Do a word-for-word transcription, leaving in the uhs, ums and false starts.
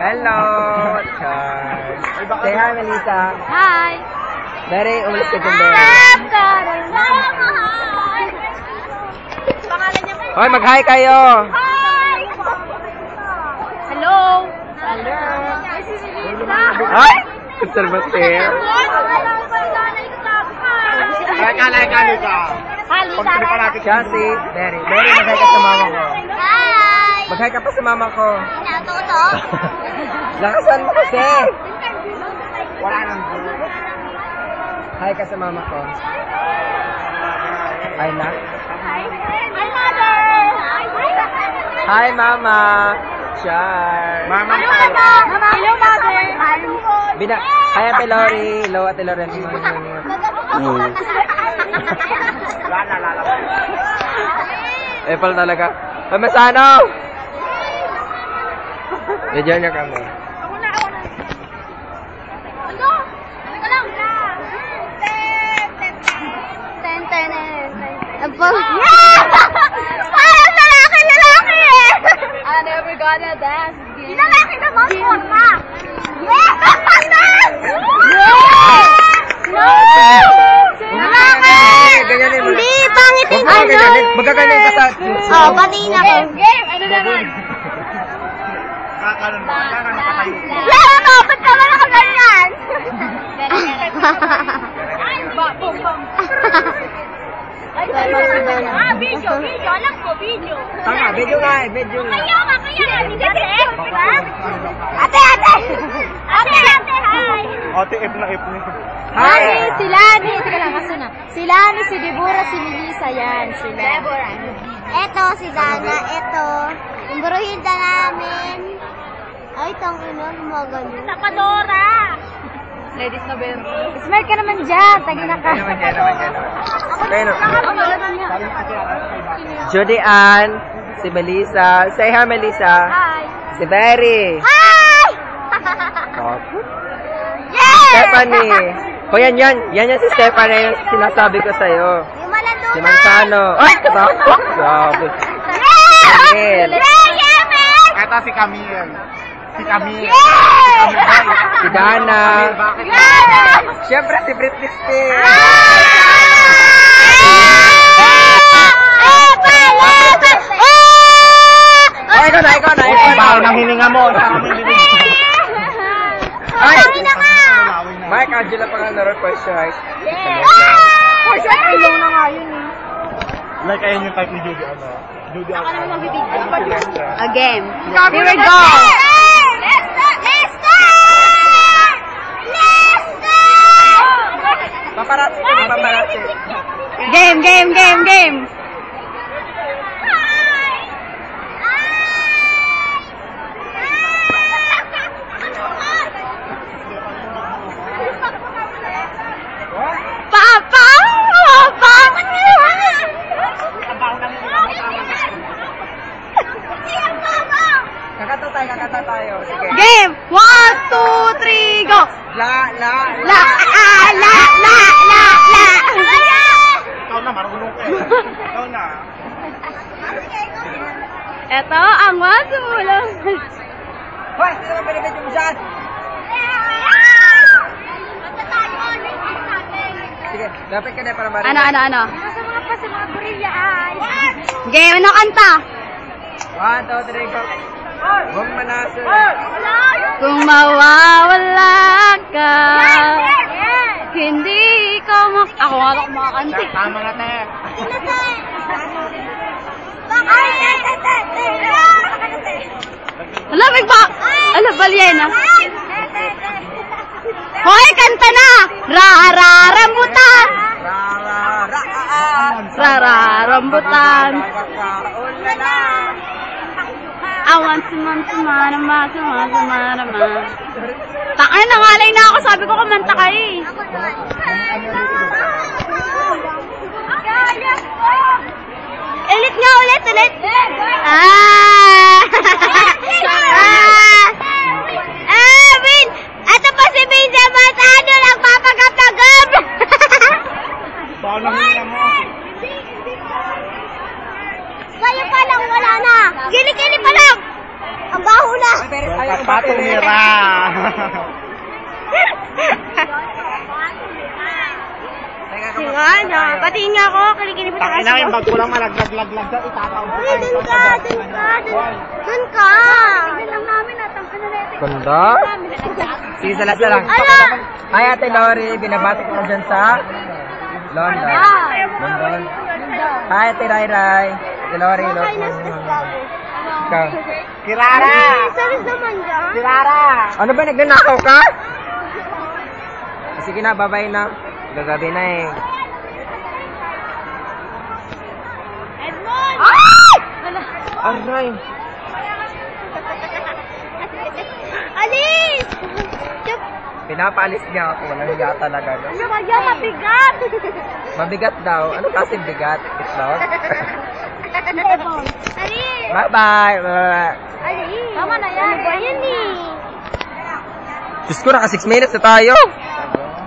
Hello! Char. Say hi, Melissa. Hi! Very, umalis ka dyan, Very. Pangalan niya po. Hoy, mag-hi kayo! Hi! Hello! Hello! Ay! Conservative. Leka, leka, leka. Siya si Very. Very, mag-hi ka sa mama ko. Hi! Mag-hi ka pa sa mama ko. Pinatuto? Lakasan mo kasi. Wala nang gulo. Hi ka sa mama ko. Hi na. Hi! Hi, mother! Hi, mama. Char. Mama, Hello, mama! Hello, mother! Bina. Hi, Ate Lori. Hello, Ate Lori. Lala, lala. Epal talaga. Pamasano! Medyo niya kami. Ako na, ako na. Ano? Teka lang. Ten, ten, ten. Apo. Yeah! Parang lalaki, lalaki eh! I never gonna dance again. Lalaki naman, forma! Yeah! No! Lalaki! Ganyan yun. Hindi, pangit yung Huwag mo ganyan. Magkagaling ka sa... Oh, patingin ako. Game, ano naman? Kakaroon mo, kailangan nakatayo. Lalo to, ba't ka ba nakaganyan? Ah, video, video. Alam ko, video. Tama, video nga eh. Video nga. Kaya ka, kaya. Hindi kasi, di ba? Ate, ate! Ate, ate, hi! Ate, F na F niya. Hi! Sila ni, teka lang, aso na. Sila ni, si Deborah, si Melissa, yan. Sila. Deborah. Eto, si Dana, eto. Yung buruhinda namin. Ay, tang ina, gumagano. Tapadora! Ladies na Ben. Smile ka naman dyan, tagi na ka. Kaya naman, kaya naman, kaya naman. Bueno. Judy Ann, si Melissa. Say hi, Melissa. Hi! Si Very. Hi! Yeah! Stephanie. O yan, yan. Yan yan si Stephanie. Yung sinasabi ko sa'yo. Yung malandungan! Si Manzano. Ay, katakot. Grabe. Yeah! Camille. Yeah, yeah, man! Ito si Camille. Si Camille. Yeah! Si Dana. Bakit? Yeah! Siyempre, si Britney Spears. Ay, ikaw na, ikaw na, ikaw na. Baho ng hininga mo. Ay! na nga! Mike, Angela pa nga naroon question, right? Oh, siya, ilong na nga yun eh. Like, ayun yung type ni Judy, ano? Judy, ano? A game. Here we go! Lester! Lester! Lester! Paparazzi, paparazzi. Game, game, game, game! Papa! Papa! Kakata tayo, kakata tayo. Sige. Game! One, two, three, go! La, la, La, ah, la, la, la, la! Ikaw na, marunong ka eh. Ikaw na. Ito ang masumulang. Hoy, sino ka pinipit mo dyan? Sige, dapat ka na para marinig. Ano, ano, ano? Sa mga pa sa mga gorilla ay. Game, ano kanta? One, two, three, go. Huwag manaso. Kung mawawala ka, hindi ka mak... Ako nga lang kumakanta. Tama na, te. Alam, may ba? Alam, balyena. Hoy, kanta na! Ra-ra-rambutan! Ra, ra, ra, ah, Ra-ra-rambutan! Kakakaon na na. Awan suman sumanama, suman sumanama. Takay, nangalay na ako. Sabi ko kumanta ka eh. Ulit nga, ulit, ulit. Ah! Ah! Ah, Vin! Ito pa si Vin sa Matano, nagpapagap-tagap! Baho ng hininga mo. Kayo pa lang, wala na. Gili-gili pa lang. Ang baho na. Ay, pero ayaw Baka tumira. Si nga, no. Patingin nga ako, kilikili pa Takin na yung bag ko lang malaglag-laglag dyan. Itataon ko Uy, dun ka, dun ka, dun, dun ka. Tignan lang namin, natangka na natin. Ganda. Sige, salas na lang. Ala! Hi, Ate Lori. Binabati ko dyan sa London. London. Hi, Ate Rai Rai. Ate Lori, Makain na London. sa ako. Ikaw. Kirara! Salis naman dyan. Kirara! Ano ba, nagnanakaw ka? Sige na, bye-bye na. Gagabi na eh. Edmond! Aray. Alis! Chup! Pinapaalis niya ako. Walang hiya talaga. No? Ano kaya mabigat? Mabigat daw. Ano kasi bigat? Itlog? Alis! Bye-bye. Bye-bye. Alis! Tama na yan. Ano ba yan eh? Diyos ko, naka six minutes na tayo.